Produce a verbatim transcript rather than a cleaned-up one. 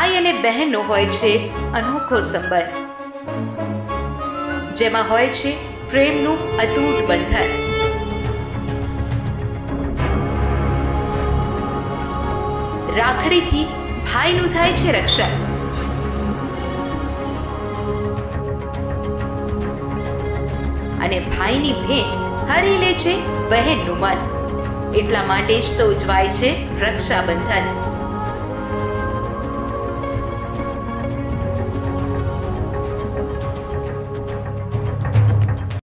ભાઈ અને બહેનનો હોય છે અનોખો સંબંધ, જેમાં હોય છે પ્રેમનું અતૂટ બંધન. રાખડીથી ભાઈનું થાય છે રક્ષણ, અને ભાઈની ભેટ હરી લે છે બહેનનું મન. એટલા માટે જ તો ઉજવાય છે રક્ષાબંધન.